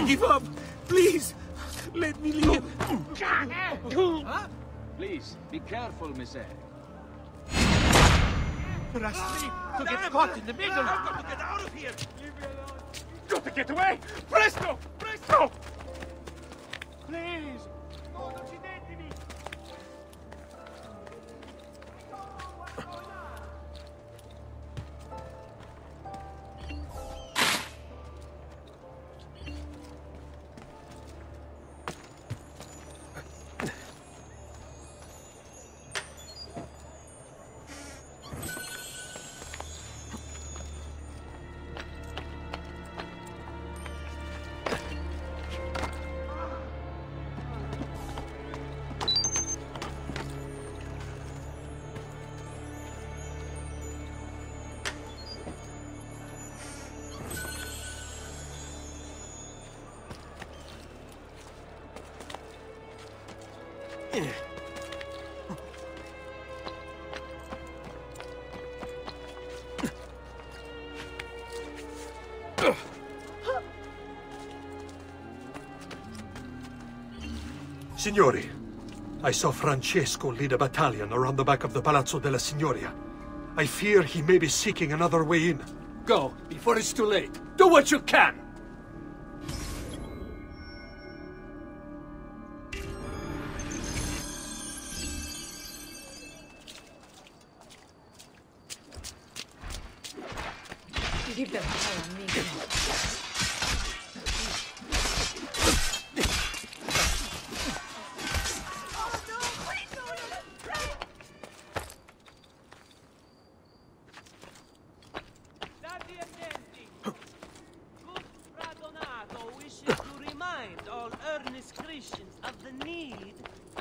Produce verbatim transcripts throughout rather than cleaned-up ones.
give up. Please, let me live. Huh? Please, be careful, Mister. Rasti, to get caught in the middle. I've got to get out of here. Leave me alone. Got to get away. Presto, presto. Please. No, non uccidetemi. Signori, I saw Francesco lead a battalion around the back of the Palazzo della Signoria. I fear he may be seeking another way in. Go, before it's too late. Do what you can! Leave them alone, amigo. Christians of the need.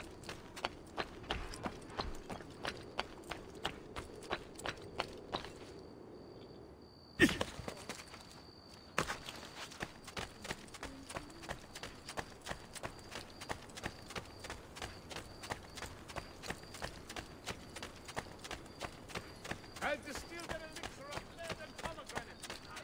I've distilled an elixir of lead and pomegranate.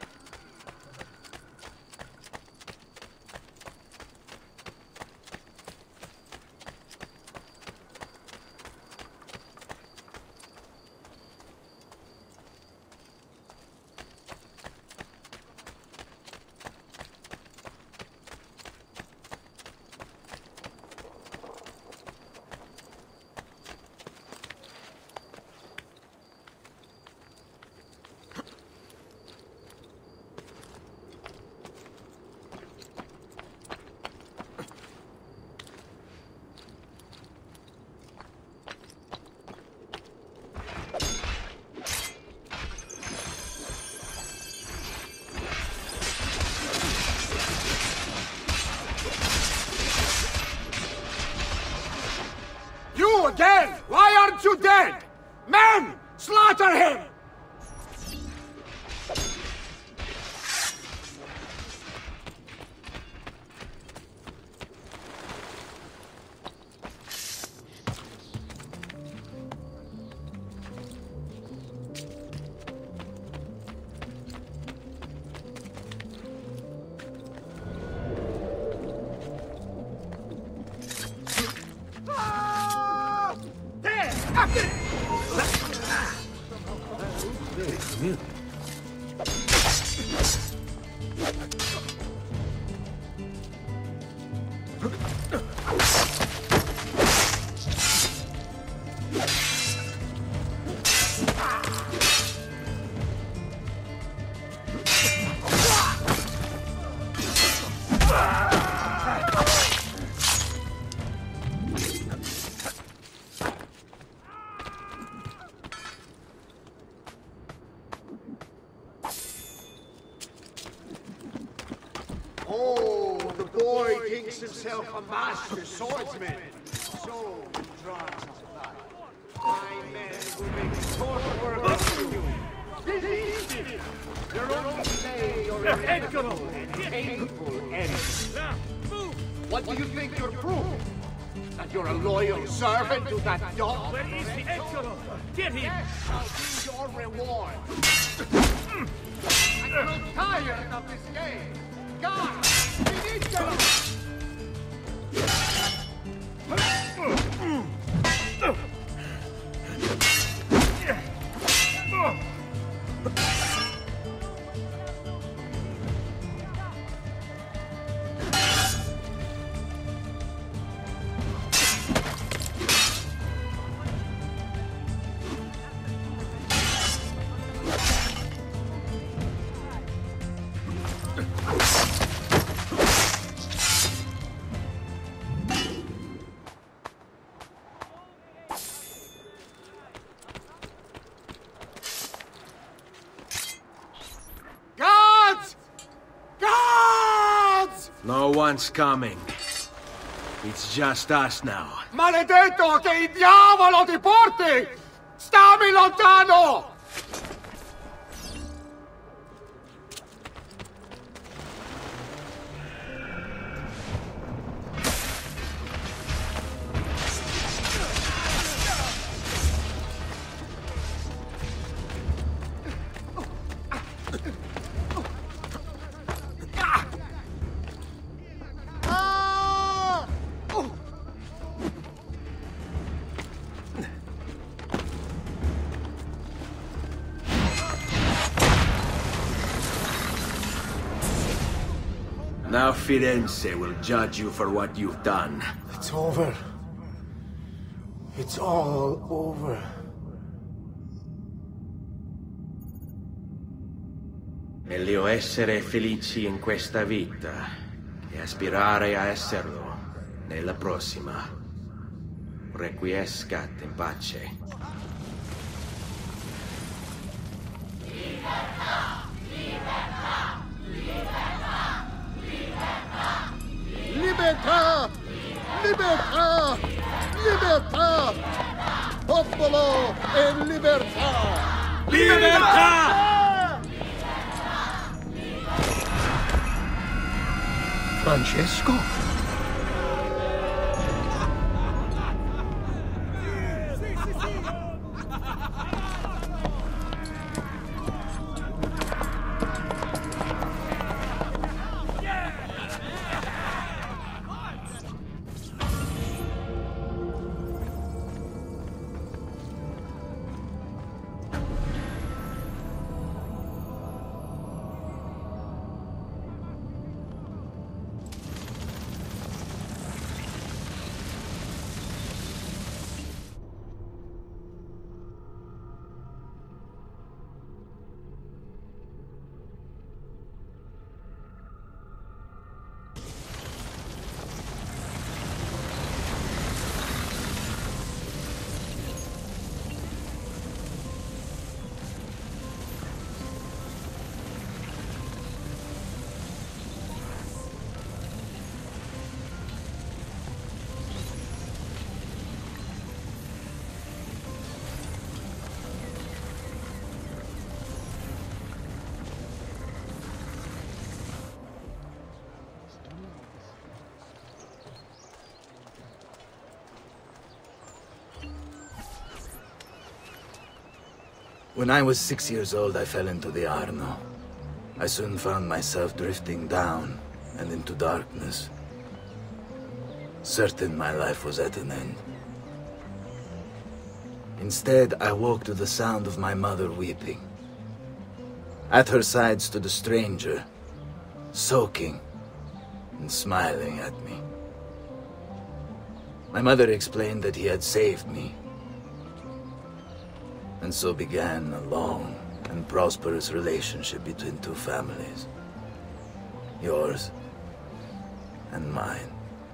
You again! Why aren't you dead? Men! Slaughter him! Oh, the boy thinks himself a master swordsman. So he draws his blood. My men will make short work of you. This is easy. You're only say your inevitable and painful end. What do you think you're proving? That you're a loyal servant to that dog? Where is the Emperor? Get him! That shall be your reward. I grow tired of this game. cara! Finitelo! No one's coming. It's just us now. Maledetto, che il diavolo ti porti! Stammi lontano! Now Firenze will judge you for what you've done. It's over. It's all over. Meglio essere felici in questa vita che aspirare a esserlo nella prossima. Requiescat in pace. Libertà! Libertà! Libertà! Popolo e libertà! Libertà! Francesco? When I was six years old, I fell into the Arno. I soon found myself drifting down and into darkness. Certain my life was at an end. Instead, I woke to the sound of my mother weeping. At her side stood a stranger, soaking and smiling at me. My mother explained that he had saved me. And so began a long and prosperous relationship between two families. Yours and mine.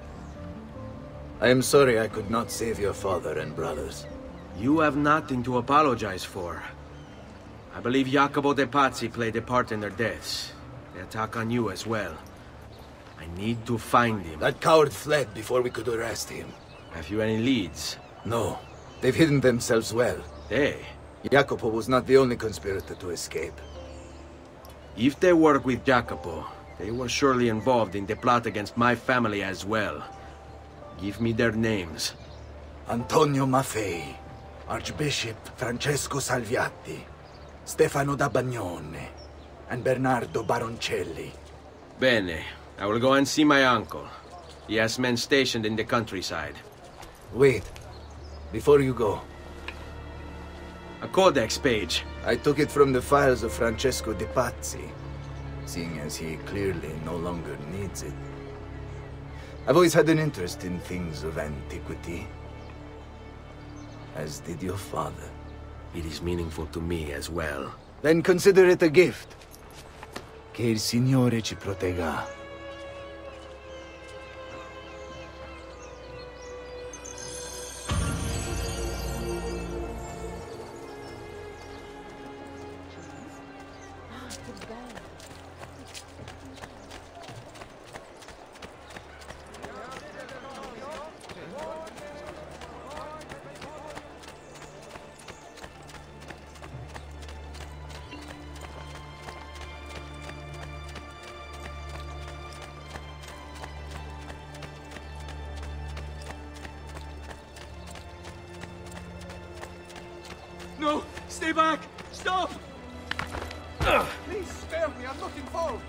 I am sorry I could not save your father and brothers. You have nothing to apologize for. I believe Jacopo de Pazzi played a part in their deaths. The attack on you as well. I need to find him. That coward fled before we could arrest him. Have you any leads? No. They've hidden themselves well. They? Jacopo was not the only conspirator to escape. If they work with Jacopo, they were surely involved in the plot against my family as well. Give me their names. Antonio Maffei, Archbishop Francesco Salviati, Stefano da Bagnone, and Bernardo Baroncelli. Bene. I will go and see my uncle. He has men stationed in the countryside. Wait. Before you go, A codex page. I took it from the files of Francesco de Pazzi, seeing as he clearly no longer needs it. I've always had an interest in things of antiquity, as did your father. It is meaningful to me as well. Then consider it a gift. Che il Signore ci protegga. No! Stay back! Stop! Please spare me, I'm not involved.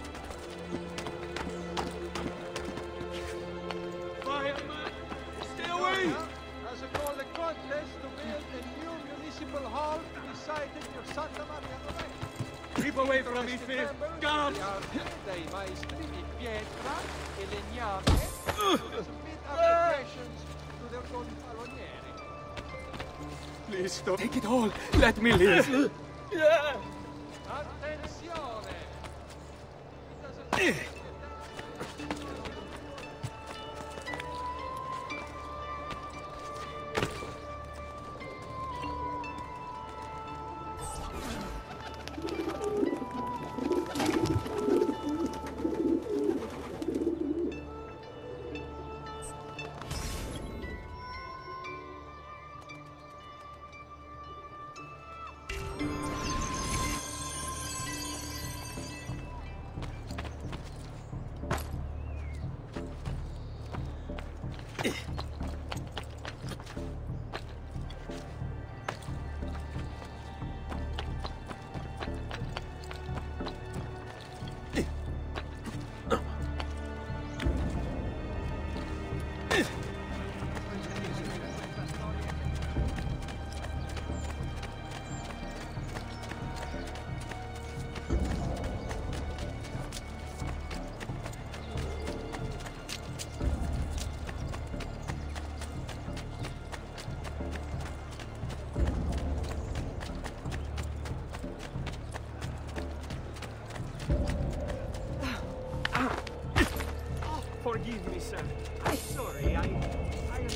Fireman! Stay away! As a call the contest to build a new municipal hall to be sited near Santa Maria Novella. Keep away from me, Phil! Guards! Dei maestri di pietra e legname submit applications to their gonfalonieri. Please stop. Take it all. Let me live. Attenzione! It doesn't... Forgive me, sir. I'm sorry. I... I am...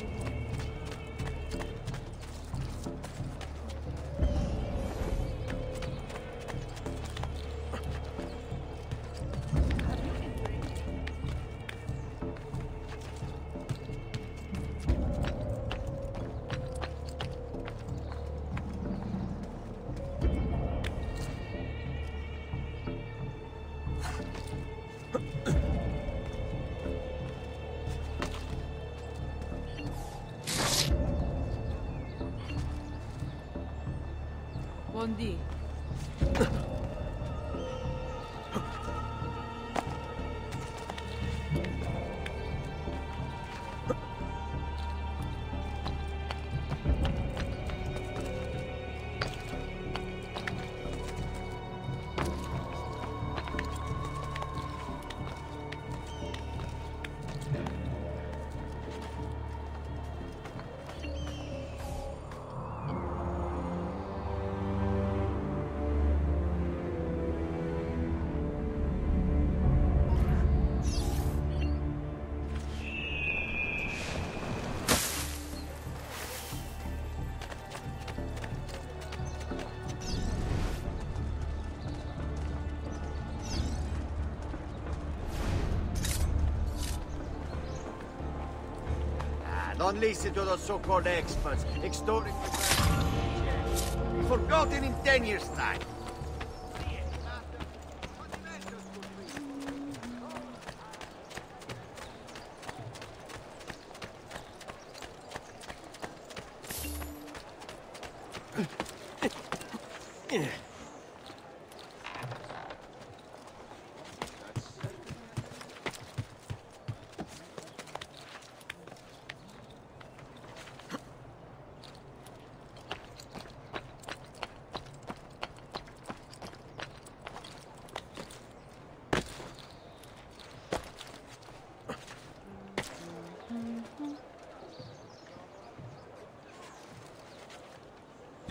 Buondì. Don't listen to those so-called experts extorting the Be forgotten in ten years' time.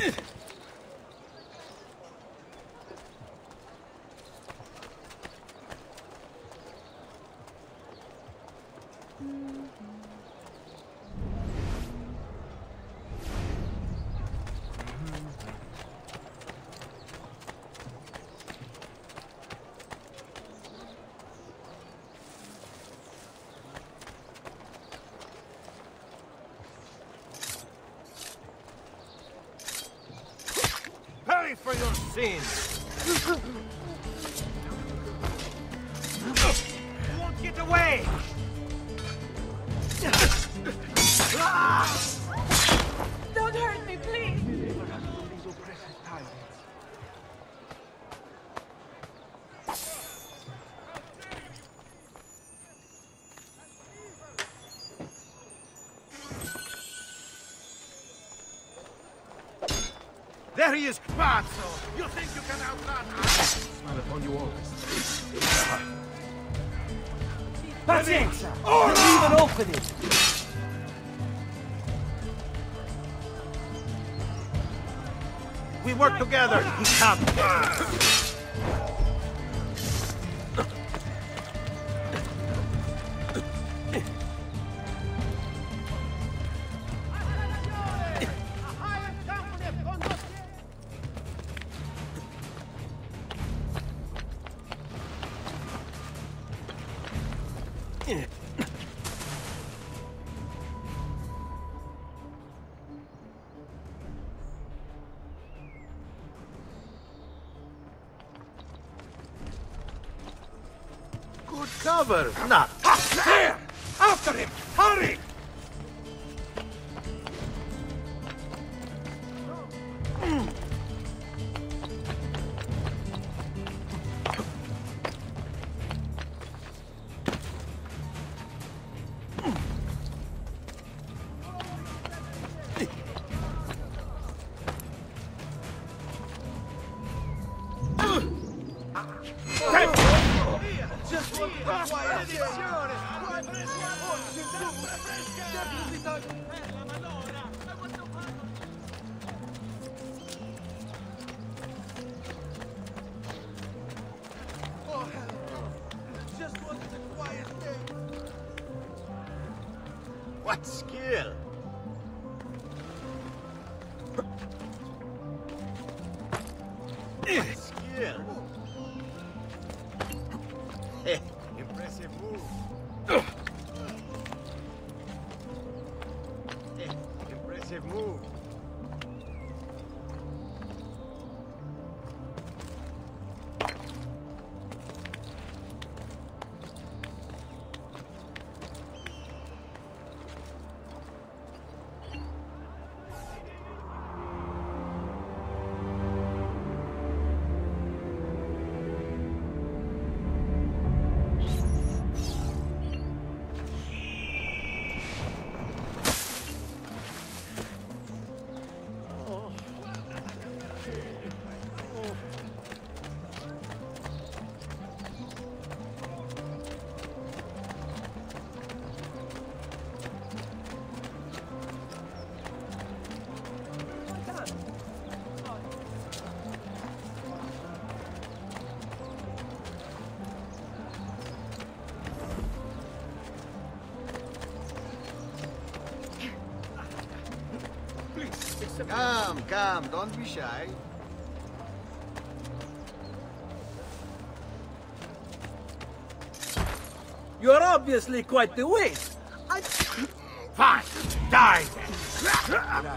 Pay for your sins! You won't get away! Don't hurt me, please! There he is, Pazzo! You think you can outrun us? Smile upon you always. Pazienza! Don't even open it! We work together! Come! Good cover. Not. There! After him! Hurry! What skill? What skill? Hey, impressive move. Hey, impressive move. Come, come, don't be shy. You're obviously quite the waste. I... Fine! Die then!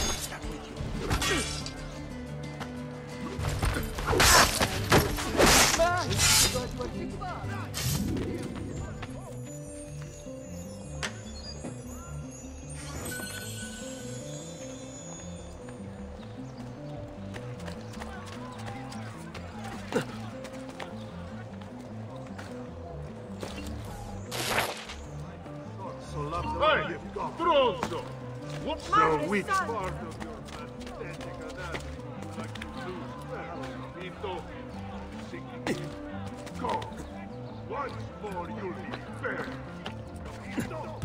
Hey, Stronzo! What so which part of your pathetic anatomy would you like to lose? Vito, sinking. Go. Once more you'll be buried. Vito.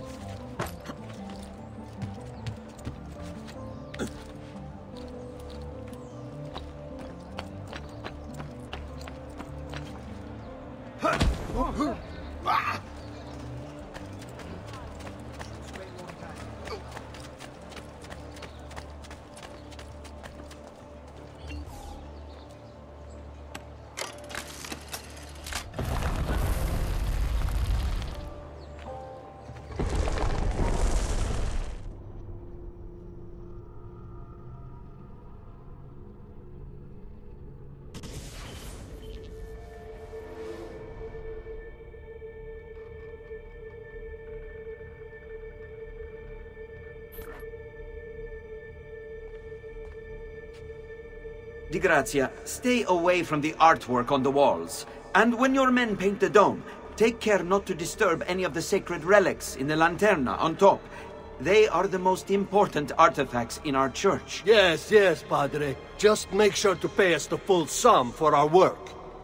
Di Grazia, stay away from the artwork on the walls. And when your men paint the dome, take care not to disturb any of the sacred relics in the lanterna on top. They are the most important artifacts in our church. Yes, yes, Padre. Just make sure to pay us the full sum for our work.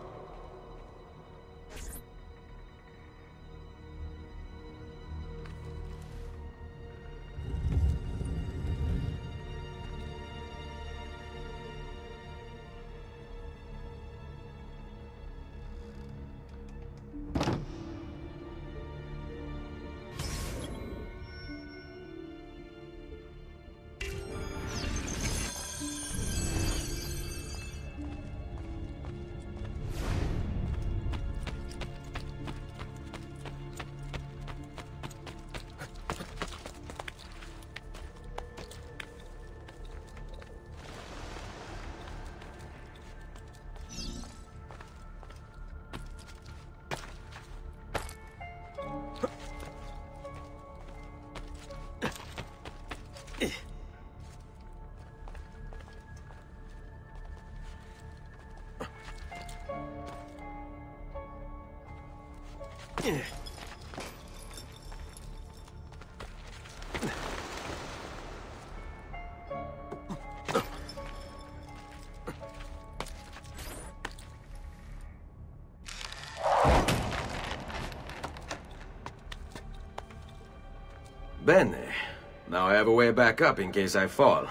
Bene. Now I have a way back up in case I fall.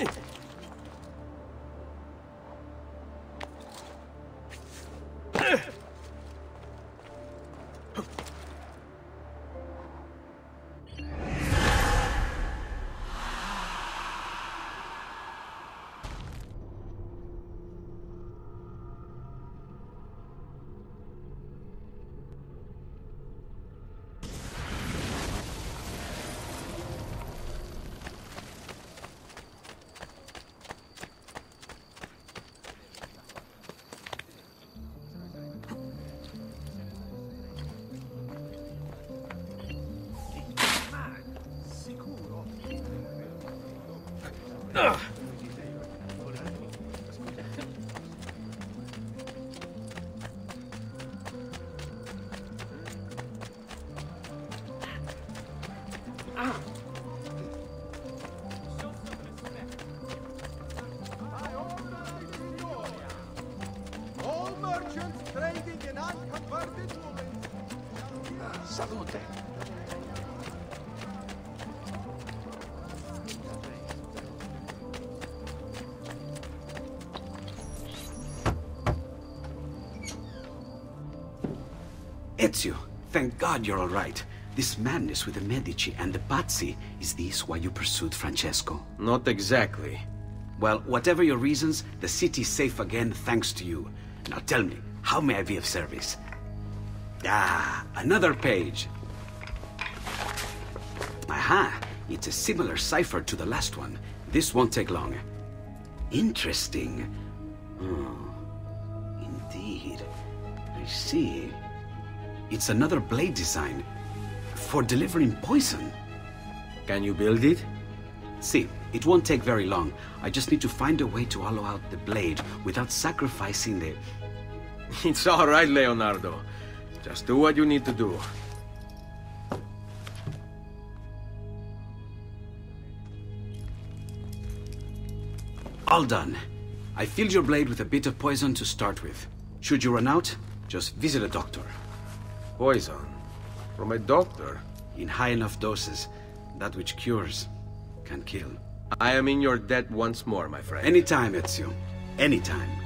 All merchants trading in unconverted women. Salute. Ezio, thank God you're all right. This madness with the Medici and the Pazzi, is this why you pursued Francesco? Not exactly. Well, whatever your reasons, the city's safe again thanks to you. Now tell me, how may I be of service? Ah, another page. Aha, it's a similar cipher to the last one. This won't take long. Interesting. Oh, indeed. I see. It's another blade design for delivering poison. Can you build it? See, it won't take very long. I just need to find a way to hollow out the blade without sacrificing the... It's all right, Leonardo. Just do what you need to do. All done. I filled your blade with a bit of poison to start with. Should you run out, just visit a doctor. Poison? From a doctor? In high enough doses, that which cures can kill. I am in your debt once more, my friend. Anytime, Ezio. Anytime.